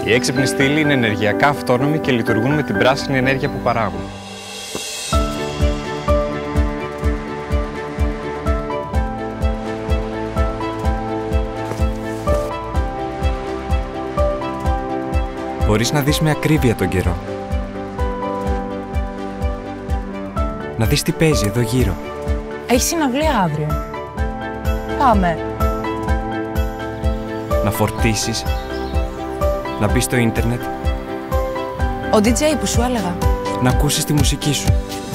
Οι έξυπνοι στήλοι είναι ενεργειακά αυτόνομοι και λειτουργούν με την πράσινη ενέργεια που παράγουν. Μπορείς να δεις με ακρίβεια τον καιρό. Να δεις τι παίζει εδώ γύρω. Έχει συναυλία αύριο. Πάμε. Να φορτίσεις. Να μπεις στο ίντερνετ. Ο DJ που σου έλεγα. Να ακούσεις τη μουσική σου.